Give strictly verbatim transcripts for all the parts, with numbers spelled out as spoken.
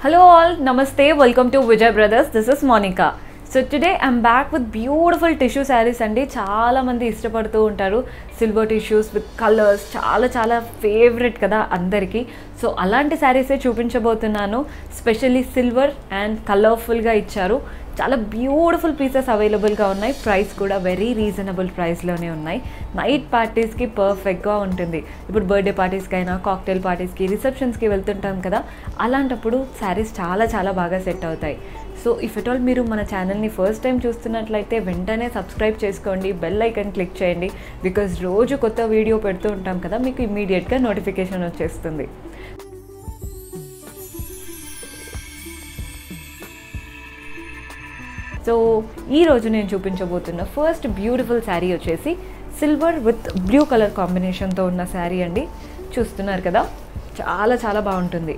Hello all, Namaste, welcome to Vijay Brothers. This is Monica. So today I'm back with beautiful tissue sarees andi. Chaala mandi ishtapadtu untaru silver tissues with colors. Chaala chaala favorite kada andariki. So alanti sarees e chupinchabothunanu. Especially silver and colorful ga icharu. చాలా beautiful pieces అవైలబుల్గా ఉన్నాయి. Price కూడా very reasonable ప్రైస్లోనే ఉన్నాయి. Night పార్టీస్కి పర్ఫెక్ట్గా ఉంటుంది. ఇప్పుడు birthday పార్టీస్కి అయినా కాక్టైల్ పార్టీస్కి రిసెప్షన్స్కి వెళ్తుంటాం కదా, అలాంటప్పుడు శారీస్ చాలా చాలా బాగా సెట్ అవుతాయి. సో ఇఫ్ ఎట్ ఆల్ మీరు మన ఛానల్ని ఫస్ట్ టైం చూస్తున్నట్లయితే వెంటనే సబ్స్క్రైబ్ చేసుకోండి, బెల్ ఐకాన్ క్లిక్ చేయండి. బికాజ్ రోజు కొత్త వీడియో పెడుతూ ఉంటాం కదా, మీకు ఇమ్మీడియట్గా నోటిఫికేషన్ వచ్చేస్తుంది. సో ఈరోజు నేను చూపించబోతున్న ఫస్ట్ బ్యూటిఫుల్ శారీ వచ్చేసి సిల్వర్ విత్ బ్లూ కలర్ కాంబినేషన్తో ఉన్న శారీ అండి. చూస్తున్నారు కదా, చాలా చాలా బాగుంటుంది.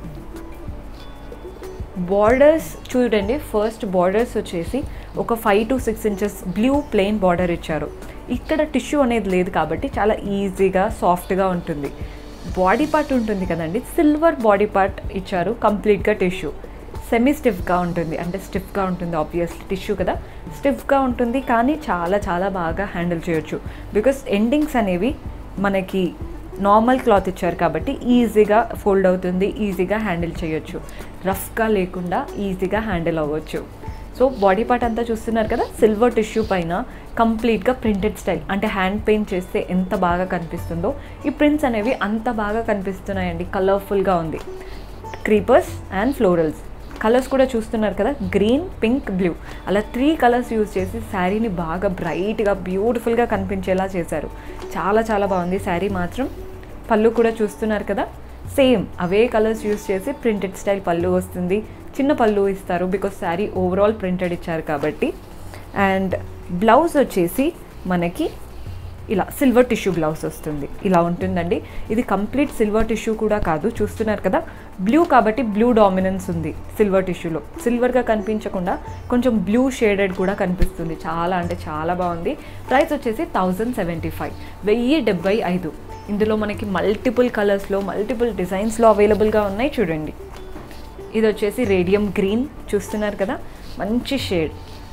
బార్డర్స్ చూడండి, ఫస్ట్ బార్డర్స్ వచ్చేసి ఒక five to six inches blue plain border ఇచ్చారు. ఇక్కడ టిష్యూ అనేది లేదు కాబట్టి చాలా ఈజీగా సాఫ్ట్గా ఉంటుంది. బాడీ పార్ట్ ఉంటుంది కదండి, సిల్వర్ బాడీ పార్ట్ ఇచ్చారు, కంప్లీట్గా టిష్యూ. సెమీ స్టిఫ్గా ఉంటుంది, అంటే స్టిఫ్గా ఉంటుంది, ఆబ్వియస్లీ టిష్యూ కదా, స్టిఫ్గా ఉంటుంది. కానీ చాలా చాలా బాగా హ్యాండిల్ చేయొచ్చు. బికాస్ ఎండింగ్స్ అనేవి మనకి నార్మల్ క్లాత్ ఇచ్చారు కాబట్టి ఈజీగా ఫోల్డ్ అవుతుంది, ఈజీగా హ్యాండిల్ చేయొచ్చు. రఫ్గా లేకుండా ఈజీగా హ్యాండిల్ అవ్వచ్చు. సో బాడీ పార్ట్ అంతా చూస్తున్నారు కదా, సిల్వర్ టిష్యూ పైన కంప్లీట్గా ప్రింటెడ్ స్టైల్, అంటే హ్యాండ్ పెయింట్ చేస్తే ఎంత బాగా కనిపిస్తుందో ఈ ప్రింట్స్ అనేవి అంత బాగా కనిపిస్తున్నాయండి. కలర్ఫుల్గా ఉంది. క్రీపర్స్ అండ్ ఫ్లోరల్స్ కలర్స్ కూడా చూస్తున్నారు కదా, గ్రీన్, పింక్, బ్లూ, అలా త్రీ కలర్స్ యూజ్ చేసి శారీని బాగా బ్రైట్గా బ్యూటిఫుల్గా కనిపించేలా చేశారు. చాలా చాలా బాగుంది శారీ మాత్రం. పళ్ళు కూడా చూస్తున్నారు కదా, సేమ్ అవే కలర్స్ యూజ్ చేసి ప్రింటెడ్ స్టైల్ పళ్ళు వస్తుంది. చిన్న పళ్ళు ఇస్తారు బికాస్ శారీ ఓవరాల్ ప్రింటెడ్ ఇచ్చారు కాబట్టి. అండ్ బ్లౌజ్ వచ్చేసి మనకి ఇలా సిల్వర్ టిష్యూ బ్లౌజ్ వస్తుంది. ఇలా ఉంటుందండి. ఇది కంప్లీట్ సిల్వర్ టిష్యూ కూడా కాదు, చూస్తున్నారు కదా, బ్లూ కాబట్టి బ్లూ డామినెన్స్ ఉంది సిల్వర్ టిష్యూలో. సిల్వర్గా కనిపించకుండా కొంచెం బ్లూ షేడెడ్ కూడా కనిపిస్తుంది. చాలా అంటే చాలా బాగుంది. ప్రైస్ వచ్చేసి థౌజండ్ సెవెంటీ ఫైవ్ వెయ్యి డెబ్బై ఐదు. ఇందులో మనకి మల్టిపుల్ కలర్స్లో మల్టిపుల్ డిజైన్స్లో అవైలబుల్గా ఉన్నాయి. చూడండి, ఇది వచ్చేసి రేడియం గ్రీన్, చూస్తున్నారు కదా, మంచి షేడ్.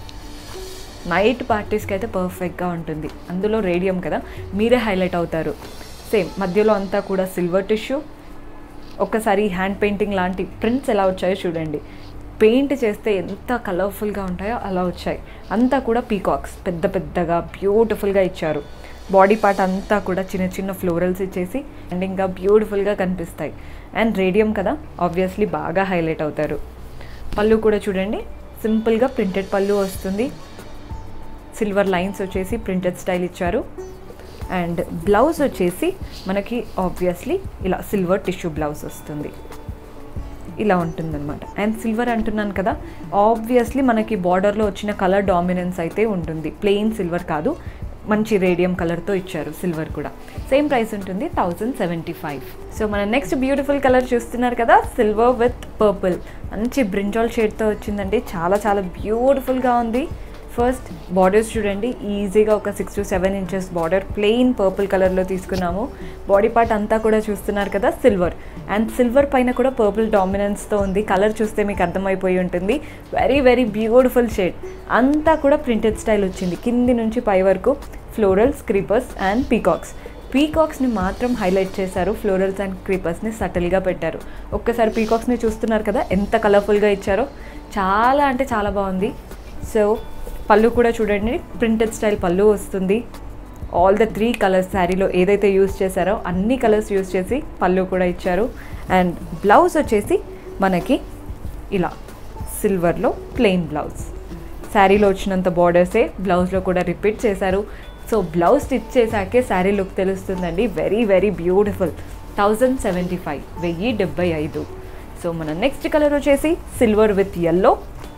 నైట్ పార్టీస్కి అయితే పర్ఫెక్ట్గా ఉంటుంది. అందులో రేడియం కదా, మీరే హైలైట్ అవుతారు. సేమ్ మధ్యలో అంతా కూడా సిల్వర్ టిష్యూ. ఒక్కసారి హ్యాండ్ పెయింటింగ్ లాంటి ప్రింట్స్ ఎలా వచ్చాయో చూడండి. పెయింట్ చేస్తే ఎంత కలర్ఫుల్గా ఉంటాయో అలా వచ్చాయి. అంతా కూడా పీకాక్స్ పెద్ద పెద్దగా బ్యూటిఫుల్గా ఇచ్చారు. బాడీ పార్ట్ అంతా కూడా చిన్న చిన్న ఫ్లోరల్స్ ఇచ్చేసి అండ్ ఇంకా బ్యూటిఫుల్గా కనిపిస్తాయి. అండ్ రేడియం కదా, ఆబ్వియస్లీ బాగా హైలైట్ అవుతారు. పళ్ళు కూడా చూడండి, సింపుల్గా ప్రింటెడ్ పళ్ళు వస్తుంది. సిల్వర్ లైన్స్ వచ్చేసి ప్రింటెడ్ స్టైల్ ఇచ్చారు. అండ్ బ్లౌజ్ వచ్చేసి మనకి ఆబ్వియస్లీ ఇలా సిల్వర్ టిష్యూ బ్లౌజ్ వస్తుంది. ఇలా ఉంటుందన్నమాట. అండ్ సిల్వర్ అంటున్నాను కదా, ఆబ్వియస్లీ మనకి బార్డర్లో వచ్చిన కలర్ డామినెన్స్ అయితే ఉంటుంది. ప్లెయిన్ సిల్వర్ కాదు, మంచి రేడియం కలర్తో ఇచ్చారు. సిల్వర్ కూడా సేమ్ ప్రైస్ ఉంటుంది, థౌజండ్ సెవెంటీ ఫైవ్. సో మన నెక్స్ట్ బ్యూటిఫుల్ కలర్ చూస్తున్నారు కదా, సిల్వర్ విత్ పర్పుల్, మంచి బ్రింజాల్ షేడ్తో వచ్చిందండి. చాలా చాలా బ్యూటిఫుల్గా ఉంది. ఫస్ట్ బార్డర్స్ చూడండి, ఈజీగా ఒక six to seven inches border plain purple కలర్లో తీసుకున్నాము. బాడీ పార్ట్ అంతా కూడా చూస్తున్నారు కదా, సిల్వర్. అండ్ సిల్వర్ పైన కూడా పర్పుల్ డామినెన్స్తో ఉంది. కలర్ చూస్తే మీకు అర్థమైపోయి ఉంటుంది. Very very beautiful shade. అంతా కూడా ప్రింటెడ్ స్టైల్ వచ్చింది. కింది నుంచి పై వరకు ఫ్లోరల్స్, క్రీపర్స్ అండ్ పీకాక్స్. పీకాక్స్ని మాత్రం హైలైట్ చేశారు. ఫ్లోరల్స్ అండ్ క్రీపర్స్ని సటిల్గా పెట్టారు. ఒక్కసారి పీకాక్స్ని చూస్తున్నారు కదా, ఎంత కలర్ఫుల్గా ఇచ్చారో. చాలా అంటే చాలా బాగుంది. సో పళ్ళు కూడా చూడండి, ప్రింటెడ్ స్టైల్ పళ్ళు వస్తుంది. ఆల్ ద త్రీ కలర్స్ శారీలో ఏదైతే యూజ్ చేశారో అన్ని కలర్స్ యూజ్ చేసి పళ్ళు కూడా ఇచ్చారు. అండ్ బ్లౌజ్ వచ్చేసి మనకి ఇలా సిల్వర్లో ప్లెయిన్ బ్లౌజ్. శారీలో వచ్చినంత బార్డర్సే బ్లౌజ్లో కూడా రిపీట్ చేశారు. సో బ్లౌజ్ స్టిచ్ చేశాకే శారీ లుక్ తెలుస్తుందండి. Very very beautiful. Thousand seventy five వెయ్యి డెబ్బై ఐదు. సో మన నెక్స్ట్ కలర్ వచ్చేసి సిల్వర్ విత్ ఎల్లో.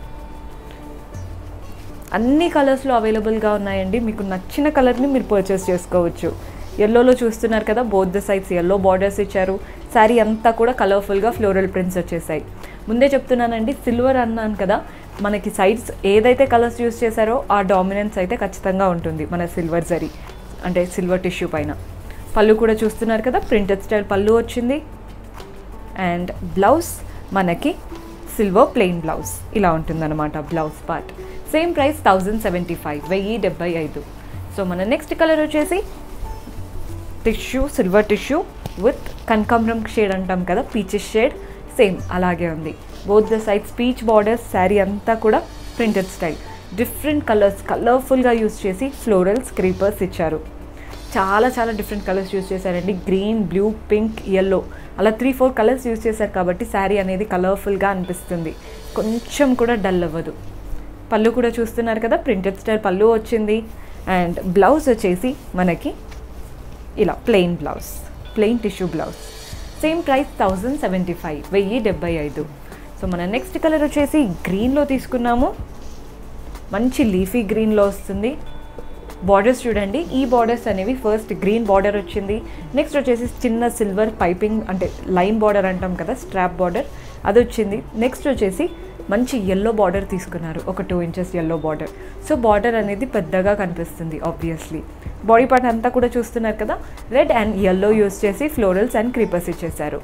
అన్ని కలర్స్లో అవైలబుల్గా ఉన్నాయండి. మీకు నచ్చిన కలర్ని మీరు పర్చేస్ చేసుకోవచ్చు. ఎల్లోలో చూస్తున్నారు కదా, both the sides yellow borders ఇచ్చారు. శారీ అంతా కూడా కలర్ఫుల్గా ఫ్లోరల్ ప్రింట్స్ వచ్చేసాయి. ముందే చెప్తున్నానండి, సిల్వర్ అన్నాను కదా, మనకి సైడ్స్ ఏదైతే కలర్స్ యూజ్ చేశారో ఆ డామినెన్స్ అయితే ఖచ్చితంగా ఉంటుంది మన సిల్వర్ జరీ, అంటే సిల్వర్ టిష్యూ పైన. పళ్ళు కూడా చూస్తున్నారు కదా, ప్రింటెడ్ స్టైల్ పళ్ళు వచ్చింది. అండ్ బ్లౌజ్ మనకి సిల్వర్ ప్లెయిన్ బ్లౌజ్ ఇలా ఉంటుందన్నమాట blouse part. Same price thousand seventy five వెయ్యి డెబ్బై ఐదు. సో మన నెక్స్ట్ కలర్ వచ్చేసి టిష్యూ, సిల్వర్ టిష్యూ విత్ కనకాంబరం షేడ్ అంటాం కదా, పీచెస్ షేడ్, సేమ్ అలాగే ఉంది. Both the sides peach borders, sari అంతా కూడా ప్రింటెడ్ స్టైల్. డిఫరెంట్ కలర్స్ కలర్ఫుల్గా యూస్ చేసి ఫ్లోరల్స్, క్రీపర్స్ ఇచ్చారు. చాలా చాలా డిఫరెంట్ కలర్స్ యూస్ చేశారండి. గ్రీన్, బ్లూ, పింక్, ఎల్లో అలా త్రీ ఫోర్ కలర్స్ యూస్ చేశారు కాబట్టి శారీ అనేది కలర్ఫుల్గా అనిపిస్తుంది, కొంచెం కూడా డల్ అవ్వదు. పళ్ళు కూడా చూస్తున్నారు కదా, ప్రింటెడ్ స్టైల్ పళ్ళు వచ్చింది. అండ్ బ్లౌజ్ వచ్చేసి మనకి ఇలా plain blouse, plain tissue blouse. Same price thousand seventy five వెయ్యి డెబ్బై ఐదు. సో మన నెక్స్ట్ కలర్ వచ్చేసి గ్రీన్లో తీసుకున్నాము, మంచి లీఫీ గ్రీన్లో వస్తుంది. బార్డర్స్ చూడండి, ఈ బార్డర్స్ అనేవి ఫస్ట్ గ్రీన్ బార్డర్ వచ్చింది, నెక్స్ట్ వచ్చేసి చిన్న సిల్వర్ పైపింగ్ అంటే లైన్ బార్డర్ అంటాం కదా, స్ట్రాప్ బార్డర్ అది వచ్చింది. నెక్స్ట్ వచ్చేసి మంచి ఎల్లో బార్డర్ తీసుకున్నారు, ఒక two inches yellow border. So border అనేది పెద్దగా కనిపిస్తుంది ఆబ్వియస్లీ. బాడీ పార్ట్ అంతా కూడా చూస్తున్నారు కదా, రెడ్ అండ్ ఎల్లో యూస్ చేసి ఫ్లోరల్స్ అండ్ క్రీపర్స్ ఇచ్చేసారు.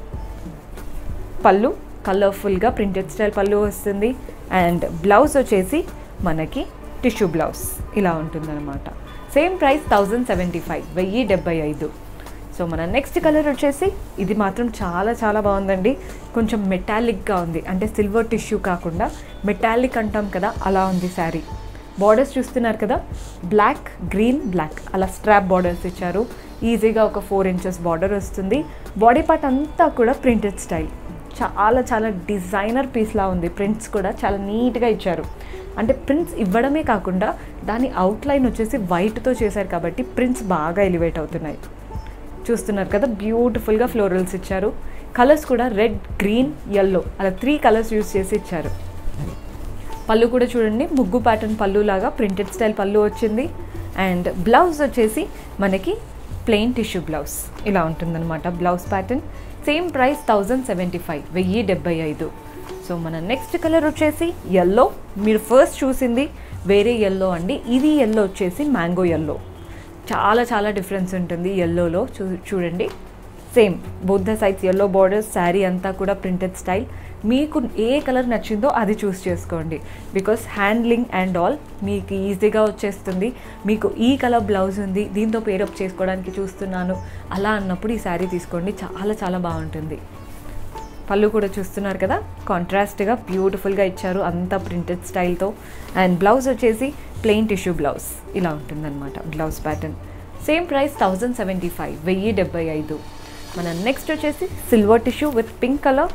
పళ్ళు కలర్ఫుల్గా ప్రింటెడ్ స్టైల్ పళ్ళు వస్తుంది. అండ్ బ్లౌజ్ వచ్చేసి మనకి టిష్యూ బ్లౌజ్ ఇలా ఉంటుందన్నమాట. Same price thousand seventy five వెయ్యి డెబ్బై ఐదు. సో మన నెక్స్ట్ కలర్ వచ్చేసి ఇది మాత్రం చాలా చాలా బాగుందండి, కొంచెం మెటాలిక్గా ఉంది, అంటే సిల్వర్ టిష్యూ కాకుండా మెటాలిక్ అంటాం కదా అలా ఉంది శారీ. బార్డర్స్ చూస్తున్నారు కదా, బ్లాక్, గ్రీన్, బ్లాక్ అలా స్ట్రాప్ బార్డర్స్ ఇచ్చారు. ఈజీగా ఒక ఫోర్ ఇంచెస్ బార్డర్ వస్తుంది. బాడీ పార్ట్ అంతా కూడా ప్రింటెడ్ స్టైల్, చాలా చాలా డిజైనర్ పీస్లా ఉంది. ప్రింట్స్ కూడా చాలా నీట్గా ఇచ్చారు, అంటే ప్రింట్స్ ఇవ్వడమే కాకుండా దాని అవుట్లైన్ వచ్చేసి వైట్తో చేశారు కాబట్టి ప్రింట్స్ బాగా ఎలివేట్ అవుతున్నాయి. చూస్తున్నారు కదా, బ్యూటిఫుల్గా ఫ్లోరల్స్ ఇచ్చారు. కలర్స్ కూడా రెడ్, గ్రీన్, ఎల్లో అలా త్రీ కలర్స్ యూస్ చేసి ఇచ్చారు. పళ్ళు కూడా చూడండి, ముగ్గు ప్యాటర్న్ పళ్ళు లాగా ప్రింటెడ్ స్టైల్ పళ్ళు వచ్చింది. అండ్ బ్లౌజ్ వచ్చేసి మనకి ప్లెయిన్ టిష్యూ బ్లౌజ్ ఇలా ఉంటుందన్నమాట blouse pattern. Same price thousand seventy five వెయ్యి డెబ్బై ఐదు. సో మన నెక్స్ట్ కలర్ వచ్చేసి ఎల్లో. మీరు ఫస్ట్ చూసింది వేరే ఎల్లో అండి, ఇది ఎల్లో వచ్చేసి మ్యాంగో ఎల్లో. చాలా చాలా డిఫరెన్స్ ఉంటుంది ఎల్లోలో. చూ చూడండి same both the sides yellow borders, sari అంతా కూడా ప్రింటెడ్ స్టైల్. మీకు ఏ కలర్ నచ్చిందో అది చూస్ చేసుకోండి, బికాస్ హ్యాండ్లింగ్ అండ్ ఆల్ మీకు ఈజీగా వచ్చేస్తుంది. మీకు ఈ కలర్ బ్లౌజ్ ఉంది, దీంతో పేరప్ చేసుకోవడానికి చూస్తున్నాను అలా అన్నప్పుడు ఈ శారీ తీసుకోండి, చాలా చాలా బాగుంటుంది. పళ్ళు కూడా చూస్తున్నారు కదా, కాంట్రాస్ట్గా బ్యూటిఫుల్గా ఇచ్చారు, అంతా ప్రింటెడ్ స్టైల్తో. అండ్ బ్లౌజ్ వచ్చేసి ప్లెయిన్ టిష్యూ బ్లౌజ్ ఇలా ఉంటుందన్నమాట blouse pattern. Same price thousand seventy five వెయ్యి డెబ్బై ఐదు. మన నెక్స్ట్ వచ్చేసి silver tissue with pink colour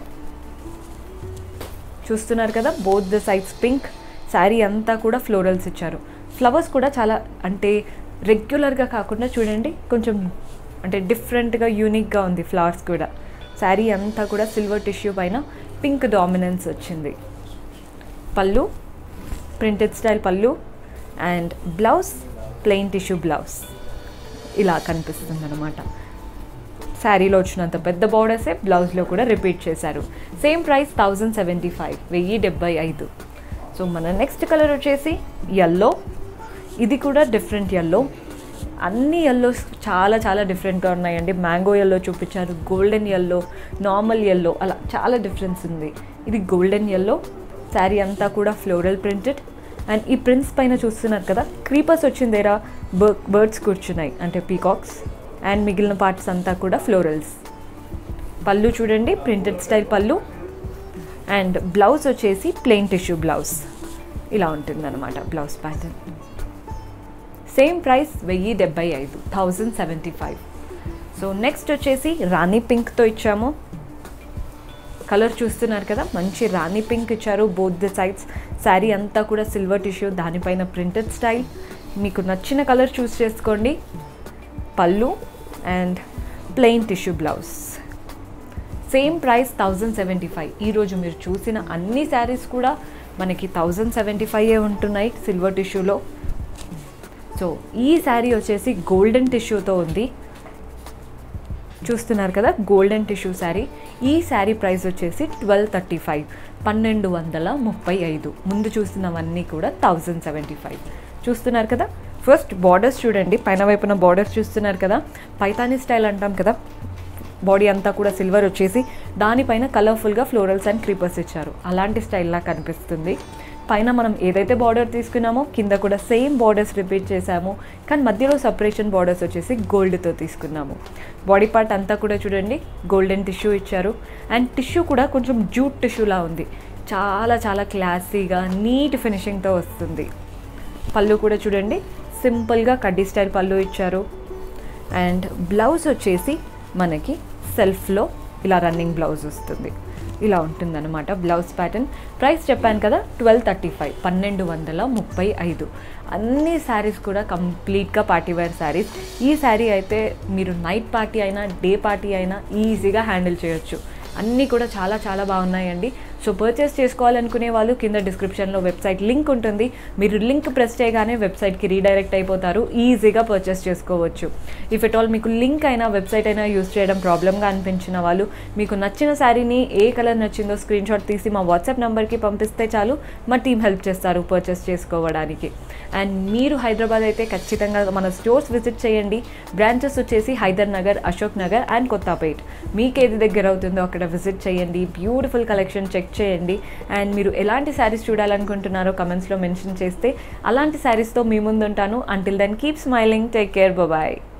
చూస్తున్నారు కదా, both the sides pink. Sari అంతా కూడా ఫ్లోరల్స్ ఇచ్చారు. ఫ్లవర్స్ కూడా చాలా అంటే రెగ్యులర్గా కాకుండా చూడండి కొంచెం అంటే డిఫరెంట్గా యూనిక్గా ఉంది ఫ్లవర్స్ కూడా. శారీ అంతా కూడా సిల్వర్ టిష్యూ పైన పింక్ డామినెన్స్ వచ్చింది. Pallu printed style pallu and blouse plain tissue blouse ఇలా కనిపిస్తుంది అనమాట. శారీలో వచ్చినంత పెద్ద బార్డర్సే బ్లౌజ్లో కూడా రిపీట్ చేశారు. Same price thousand seventy five వెయ్యి డెబ్బై ఐదు. సో మన నెక్స్ట్ కలర్ వచ్చేసి ఎల్లో. ఇది కూడా డిఫరెంట్ ఎల్లో. అన్ని ఎల్లోస్ చాలా చాలా డిఫరెంట్గా ఉన్నాయండి. మ్యాంగో ఎల్లో చూపించారు, గోల్డెన్ ఎల్లో, నార్మల్ ఎల్లో అలా చాలా డిఫరెన్స్ ఉంది. ఇది గోల్డెన్ ఎల్లో. శారీ అంతా కూడా ఫ్లోరల్ ప్రింటెడ్. అండ్ ఈ ప్రింట్స్ పైన చూస్తున్నారు కదా, క్రీపర్స్ వచ్చిందేరా బర్డ్స్ కూర్చున్నాయి అంటే పీకాక్స్. అండ్ మిగిలిన పార్ట్స్ అంతా కూడా ఫ్లోరల్స్. పళ్ళు చూడండి printed style pallu. And blouse వచ్చేసి ప్లెయిన్ టిష్యూ బ్లౌజ్ ఇలా ఉంటుందన్నమాట బ్లౌజ్ ప్యాటర్న్. సేమ్ ప్రైస్ వెయ్యి డెబ్బై ఐదు thousand seventy five. So next వచ్చేసి రాణి పింక్తో ఇచ్చాము. కలర్ చూస్తున్నారు కదా, మంచి రాణి పింక్ ఇచ్చారు బోత్ ద సైడ్స్. శారీ అంతా కూడా సిల్వర్ టిష్యూ, దానిపైన ప్రింటెడ్ స్టైల్. మీకు నచ్చిన కలర్ చూస్ చేసుకోండి. Pallu and plain tissue blouse. Same price thousand seventy five. ఈరోజు మీరు చూసిన అన్ని శారీస్ కూడా మనకి థౌజండ్ సెవెంటీ ఫైవ్ ఉంటున్నాయి సిల్వర్ టిష్యూలో. సో ఈ శారీ వచ్చేసి గోల్డెన్ టిష్యూతో ఉంది. చూస్తున్నారు కదా, గోల్డెన్ టిష్యూ శారీ. ఈ శారీ ప్రైస్ వచ్చేసి ట్వెల్వ్ థర్టీ ఫైవ్ పన్నెండు వందల ముప్పై ఐదు. ముందు చూసినవన్నీ కూడా థౌజండ్ సెవెంటీ ఫైవ్. చూస్తున్నారు కదా, ఫస్ట్ బార్డర్స్ చూడండి, పైన వైపున బార్డర్స్ చూస్తున్నారు కదా, పైతానీ స్టైల్ అంటాం కదా, బాడీ అంతా కూడా సిల్వర్ వచ్చేసి దానిపైన కలర్ఫుల్గా ఫ్లోరల్స్ అండ్ క్రీపర్స్ ఇచ్చారు. అలాంటి స్టైల్లా కనిపిస్తుంది. పైన మనం ఏదైతే బార్డర్ తీసుకున్నామో కింద కూడా సేమ్ బార్డర్స్ రిపీట్ చేసాము, కానీ మధ్యలో సపరేషన్ బార్డర్స్ వచ్చేసి గోల్డ్తో తీసుకున్నాము. బాడీ పార్ట్ అంతా కూడా చూడండి గోల్డెన్ టిష్యూ ఇచ్చారు. అండ్ టిష్యూ కూడా కొంచెం జూట్ టిష్యూలా ఉంది. చాలా చాలా క్లాసీగా నీట్ ఫినిషింగ్తో వస్తుంది. పళ్ళు కూడా చూడండి సింపుల్గా కడ్డీ స్టైల్ పళ్ళు ఇచ్చారు. అండ్ బ్లౌజ్ వచ్చేసి మనకి సెల్ఫ్లో ఇలా రన్నింగ్ బ్లౌజ్ వస్తుంది. ఇలా ఉంటుందన్నమాట బ్లౌజ్ ప్యాటర్న్. ప్రైస్ చెప్పాను కదా ట్వెల్వ్ థర్టీ ఫైవ్ పన్నెండు వందల ముప్పై ఐదు. అన్ని శారీస్ కూడా కంప్లీట్గా పార్టీ వేర్ శారీస్. ఈ శారీ అయితే మీరు నైట్ పార్టీ అయినా డే పార్టీ అయినా ఈజీగా హ్యాండిల్ చేయొచ్చు. అన్నీ కూడా చాలా చాలా బాగున్నాయండి. సో పర్చేస్ చేసుకోవాలనుకునే వాళ్ళు కింద డిస్క్రిప్షన్లో వెబ్సైట్ లింక్ ఉంటుంది. మీరు లింక్ ప్రెస్ చేయగానే వెబ్సైట్కి రీడైరెక్ట్ అయిపోతారు. ఈజీగా పర్చేస్ చేసుకోవచ్చు. ఇఫ్ ఎట్ ఆల్ మీకు లింక్ అయినా వెబ్సైట్ అయినా యూస్ చేయడం ప్రాబ్లమ్గా అనిపించిన వాళ్ళు మీకు నచ్చిన శారీని ఏ కలర్ నచ్చిందో స్క్రీన్ షాట్ తీసి మా వాట్సాప్ నెంబర్కి పంపిస్తే చాలు, మా టీం హెల్ప్ చేస్తారు పర్చేస్ చేసుకోవడానికి. అండ్ మీరు హైదరాబాద్ అయితే ఖచ్చితంగా మన స్టోర్స్ విజిట్ చేయండి. బ్రాంచెస్ వచ్చేసి హైదర్నగర్, అశోక్ నగర్ అండ్ కొత్తపేట్. మీకు ఏది దగ్గర అవుతుందో అక్కడ విజిట్ చేయండి. బ్యూటిఫుల్ కలెక్షన్ చెక్ చేయండి. అండ్ మీరు ఎలాంటి శారీస్ చూడాలనుకుంటున్నారో కమెంట్స్లో మెన్షన్ చేస్తే అలాంటి శారీస్తో మీ ముందు ఉంటాను. Until then keep smiling, take care, bye.